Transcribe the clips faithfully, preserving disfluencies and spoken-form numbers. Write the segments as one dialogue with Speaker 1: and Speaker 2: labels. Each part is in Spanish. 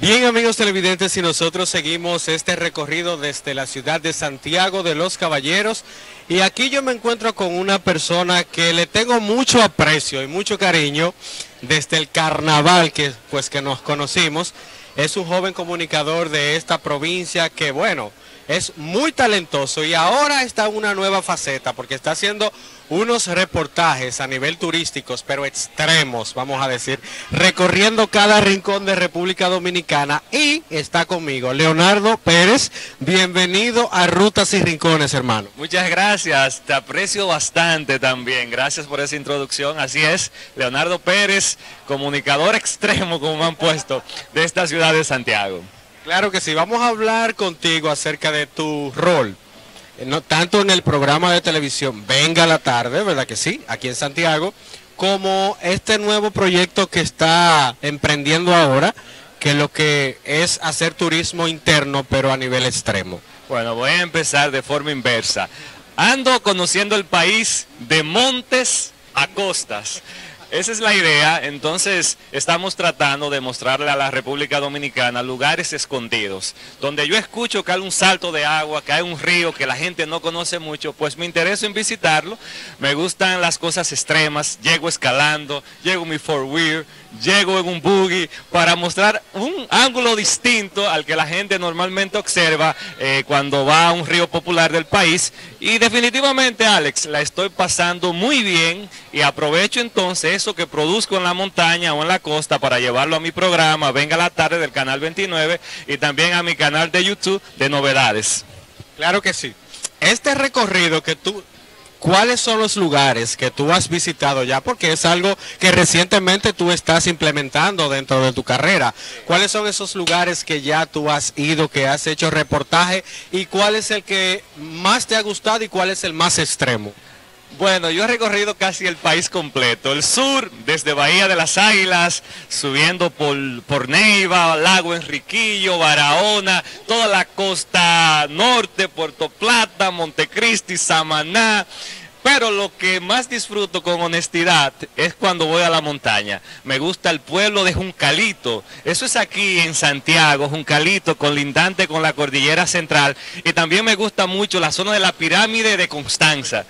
Speaker 1: Bien, amigos televidentes, y nosotros seguimos este recorrido desde la ciudad de Santiago de los Caballeros. Y aquí yo me encuentro con una persona que le tengo mucho aprecio y mucho cariño desde el carnaval que, pues, que nos conocimos. Es un joven comunicador de esta provincia que, bueno, es muy talentoso y ahora está en una nueva faceta porque está haciendo unos reportajes a nivel turísticos, pero extremos, vamos a decir, recorriendo cada rincón de República Dominicana. Y está conmigo Leonardo Pérez. Bienvenido a Rutas y Rincones, hermano.
Speaker 2: Muchas gracias, te aprecio bastante también. Gracias por esa introducción. Así es, Leonardo Pérez, comunicador extremo, como me han puesto, de esta ciudad de Santiago.
Speaker 1: Claro que sí, vamos a hablar contigo acerca de tu rol, no tanto en el programa de televisión Venga la Tarde, ¿verdad que sí? Aquí en Santiago, como este nuevo proyecto que está emprendiendo ahora, que lo que es hacer turismo interno, pero a nivel extremo.
Speaker 2: Bueno, voy a empezar de forma inversa. Ando conociendo el país de montes a costas. Esa es la idea. Entonces estamos tratando de mostrarle a la República Dominicana lugares escondidos, donde yo escucho que hay un salto de agua, que hay un río que la gente no conoce mucho, pues me intereso en visitarlo. Me gustan las cosas extremas, llego escalando, llego en mi four-wheel, llego en un buggy, para mostrar un ángulo distinto al que la gente normalmente observa eh, cuando va a un río popular del país. Y definitivamente, Alex, la estoy pasando muy bien y aprovecho entonces eso que produzco en la montaña o en la costa para llevarlo a mi programa Venga la Tarde del Canal veintinueve y también a mi canal de YouTube de novedades.
Speaker 1: Claro que sí. Este recorrido que tú... ¿Cuáles son los lugares que tú has visitado ya? Porque es algo que recientemente tú estás implementando dentro de tu carrera. ¿Cuáles son esos lugares que ya tú has ido, que has hecho reportaje? ¿Y cuál es el que más te ha gustado y cuál es el más extremo?
Speaker 2: Bueno, yo he recorrido casi el país completo. El sur, desde Bahía de las Águilas, subiendo por, por Neiva, Lago Enriquillo, Barahona, toda la costa norte, Puerto Plata, Montecristi, Samaná. Pero lo que más disfruto con honestidad es cuando voy a la montaña. Me gusta el pueblo de Juncalito. Eso es aquí en Santiago, Juncalito, colindante con la cordillera central. Y también me gusta mucho la zona de la pirámide de Constanza.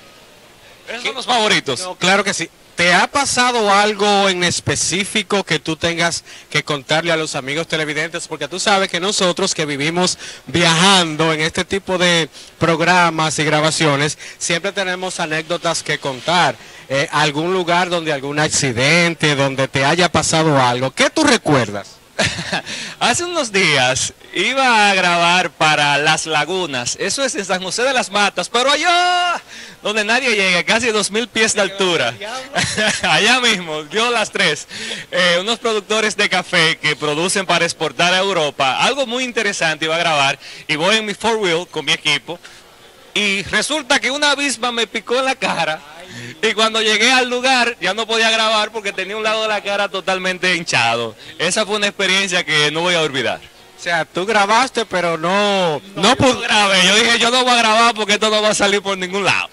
Speaker 2: ¿Esos son los favoritos?
Speaker 1: No, claro que sí. ¿Te ha pasado algo en específico que tú tengas que contarle a los amigos televidentes? Porque tú sabes que nosotros que vivimos viajando en este tipo de programas y grabaciones, siempre tenemos anécdotas que contar. Eh, algún lugar donde algún accidente, donde te haya pasado algo. ¿Qué tú recuerdas?
Speaker 2: Hace unos días iba a grabar para Las Lagunas, eso es en San José de las Matas, pero allá donde nadie llega, casi dos mil pies de altura, allá mismo, dio las tres, eh, unos productores de café que producen para exportar a Europa, algo muy interesante iba a grabar, y voy en mi four-wheel con mi equipo, y resulta que una avispa me picó en la cara. Y cuando llegué al lugar ya no podía grabar porque tenía un lado de la cara totalmente hinchado. Esa fue una experiencia que no voy a olvidar.
Speaker 1: O sea, tú grabaste pero no...
Speaker 2: No, no, yo no grabé, yo dije yo no voy a grabar porque esto no va a salir por ningún lado.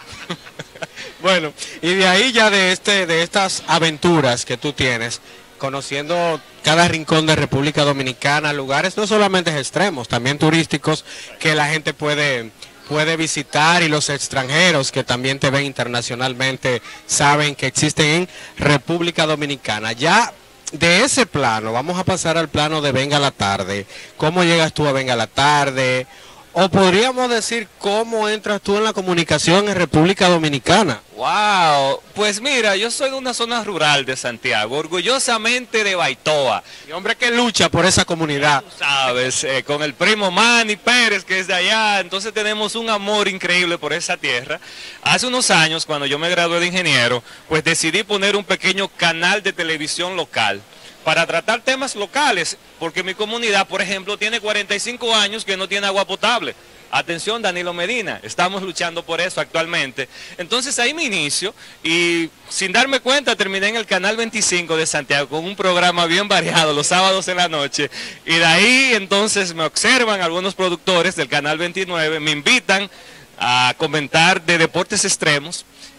Speaker 1: Bueno, y de ahí ya de, este, de estas aventuras que tú tienes, conociendo cada rincón de República Dominicana, lugares no solamente extremos, también turísticos que la gente puede... puede visitar y los extranjeros que también te ven internacionalmente saben que existen en República Dominicana. Ya de ese plano, vamos a pasar al plano de Venga la Tarde. ¿Cómo llegas tú a Venga la Tarde? O podríamos decir, ¿cómo entras tú en la comunicación en República Dominicana?
Speaker 2: Wow, pues mira, yo soy de una zona rural de Santiago, orgullosamente de Baitoa.
Speaker 1: Y hombre que lucha por esa comunidad.
Speaker 2: Tú sabes, eh, con el primo Manny Pérez, que es de allá, entonces tenemos un amor increíble por esa tierra. Hace unos años, cuando yo me gradué de ingeniero, pues decidí poner un pequeño canal de televisión local para tratar temas locales, porque mi comunidad, por ejemplo, tiene cuarenta y cinco años que no tiene agua potable. Atención, Danilo Medina, estamos luchando por eso actualmente. Entonces ahí me inicio y sin darme cuenta terminé en el Canal veinticinco de Santiago con un programa bien variado los sábados en la noche. Y de ahí entonces me observan algunos productores del Canal veintinueve, me invitan a comentar de deportes extremos.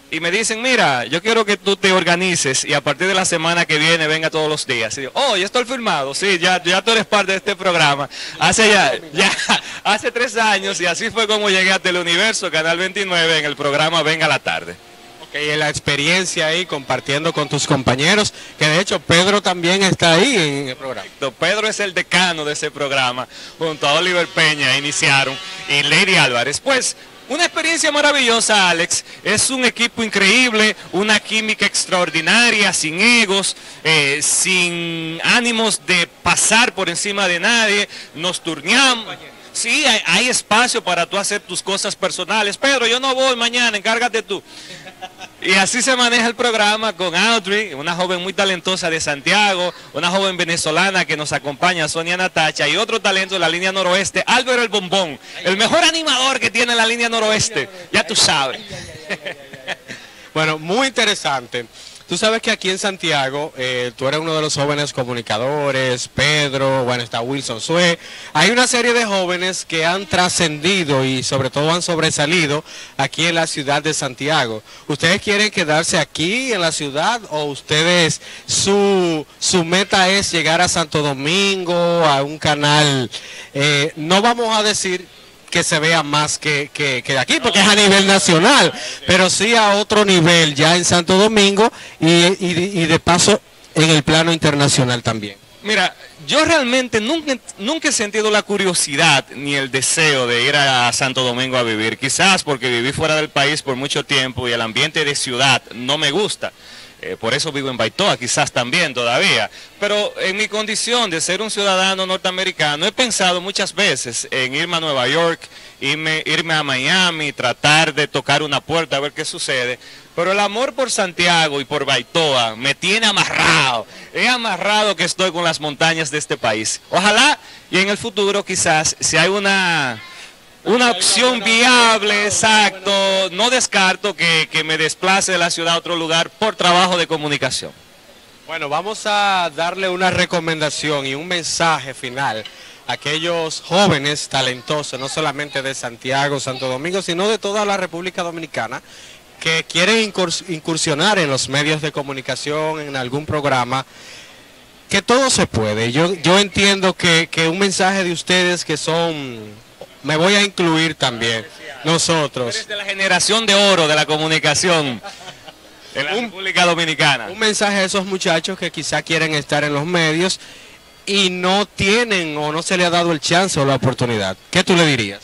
Speaker 2: y me dicen, mira, yo quiero que tú te organices y a partir de la semana que viene venga todos los días. Y digo, oh, ya estoy firmado, sí, ya, ya tú eres parte de este programa. Hace ya, ya, hace tres años y así fue como llegué a Teleuniverso, Canal veintinueve, en el programa Venga la Tarde.
Speaker 1: Ok, la experiencia ahí compartiendo con tus compañeros, que de hecho Pedro también está ahí en el programa.
Speaker 2: Pedro es el decano de ese programa, junto a Oliver Peña iniciaron y Lady Álvarez. Pues, una experiencia maravillosa, Alex. Es un equipo increíble, una química extraordinaria, sin egos, eh, sin ánimos de pasar por encima de nadie. Nos turneamos. Sí, hay, hay espacio para tú hacer tus cosas personales. Pedro, yo no voy mañana, encárgate tú. Y así se maneja el programa con Audrey, una joven muy talentosa de Santiago, una joven venezolana que nos acompaña, Sonia Natacha, y otro talento de la línea noroeste, Álvaro el Bombón, el mejor animador que tiene la línea noroeste, ya tú sabes.
Speaker 1: Bueno, muy interesante. Tú sabes que aquí en Santiago, eh, tú eres uno de los jóvenes comunicadores, Pedro, bueno, está Wilson Sue. Hay una serie de jóvenes que han trascendido y sobre todo han sobresalido aquí en la ciudad de Santiago. ¿Ustedes quieren quedarse aquí en la ciudad o ustedes, su, su meta es llegar a Santo Domingo, a un canal, eh, no vamos a decir que se vea más que, que, que de aquí, porque es a nivel nacional, pero sí a otro nivel, ya en Santo Domingo y, y, y de paso en el plano internacional también?
Speaker 2: Mira, yo realmente nunca, nunca he sentido la curiosidad ni el deseo de ir a Santo Domingo a vivir, quizás porque viví fuera del país por mucho tiempo y el ambiente de ciudad no me gusta. Eh, por eso vivo en Baitoa, quizás también todavía. Pero en mi condición de ser un ciudadano norteamericano, he pensado muchas veces en irme a Nueva York, irme, irme a Miami, tratar de tocar una puerta a ver qué sucede. Pero el amor por Santiago y por Baitoa me tiene amarrado. He amarrado que estoy con las montañas de este país. Ojalá y en el futuro quizás, si hay una... Una opción viable, exacto, no descarto que, que me desplace de la ciudad a otro lugar por trabajo de comunicación.
Speaker 1: Bueno, vamos a darle una recomendación y un mensaje final a aquellos jóvenes talentosos, no solamente de Santiago, Santo Domingo, sino de toda la República Dominicana, que quieren incursionar en los medios de comunicación, en algún programa, que todo se puede. Yo, yo entiendo que, que un mensaje de ustedes que son... Me voy a incluir también, nosotros.
Speaker 2: Eres de la generación de oro de la comunicación en la
Speaker 1: un,
Speaker 2: República Dominicana.
Speaker 1: Un mensaje a esos muchachos que quizá quieren estar en los medios y no tienen o no se le ha dado el chance o la oportunidad. ¿Qué tú le dirías?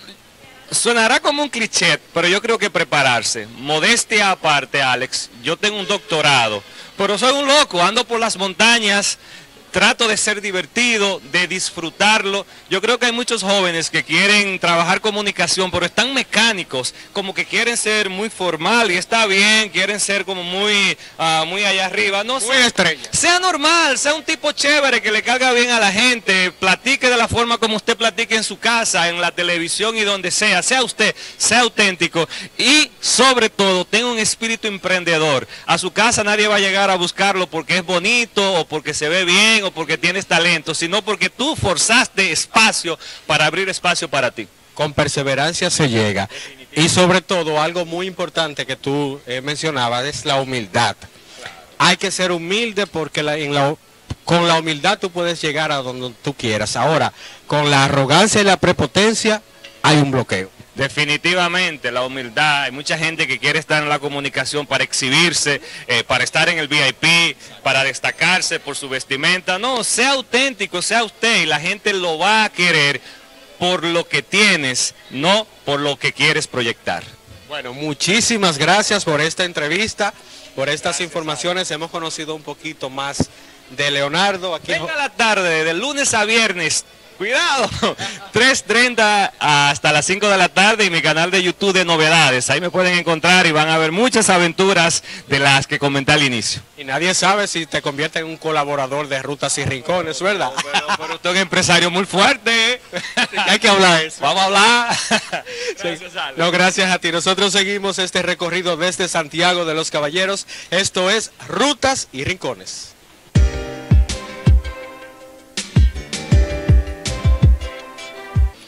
Speaker 2: Sonará como un cliché, pero yo creo que prepararse. Modestia aparte, Alex, yo tengo un doctorado, pero soy un loco, ando por las montañas. Trato de ser divertido, de disfrutarlo. Yo creo que hay muchos jóvenes que quieren trabajar comunicación, pero están mecánicos, como que quieren ser muy formal y está bien, quieren ser como muy, uh, muy allá arriba. No,
Speaker 1: muy sea, estrella.
Speaker 2: Sea normal, sea un tipo chévere que le caiga bien a la gente, platique de la forma como usted platique en su casa, en la televisión y donde sea. Sea usted, sea auténtico y sobre todo tenga un espíritu emprendedor. A su casa nadie va a llegar a buscarlo porque es bonito o porque se ve bien o porque tienes talento, sino porque tú forzaste espacio para abrir espacio para ti.
Speaker 1: Con perseverancia se llega. Y sobre todo, algo muy importante que tú eh, mencionabas es la humildad. Hay que ser humilde porque la, en la, con la humildad tú puedes llegar a donde tú quieras. Ahora, con la arrogancia y la prepotencia hay un bloqueo.
Speaker 2: Definitivamente, la humildad. Hay mucha gente que quiere estar en la comunicación para exhibirse, eh, para estar en el V I P, para destacarse por su vestimenta. No, sea auténtico, sea usted y la gente lo va a querer por lo que tienes, no por lo que quieres proyectar.
Speaker 1: Bueno, muchísimas gracias por esta entrevista, por estas gracias, informaciones. Hemos conocido un poquito más de Leonardo. Aquí
Speaker 2: Venga la tarde, de lunes a viernes. Cuidado, tres treinta hasta las cinco de la tarde y mi canal de YouTube de novedades. Ahí me pueden encontrar y van a ver muchas aventuras de las que comenté al inicio.
Speaker 1: Y nadie sabe si te convierte en un colaborador de Rutas y Rincones, ¿verdad?
Speaker 2: No, pero, pero usted es un empresario muy fuerte.
Speaker 1: Hay que hablar eso.
Speaker 2: Vamos a hablar.
Speaker 1: Gracias, no, gracias a ti. Nosotros seguimos este recorrido desde Santiago de los Caballeros. Esto es Rutas y Rincones.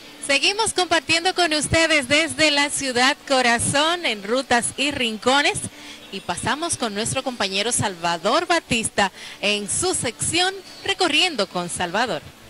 Speaker 3: Seguimos compartiendo con ustedes desde la ciudad corazón en Rutas y Rincones. y pasamos con nuestro compañero Salvador Batista en su sección Recorriendo con Salvador.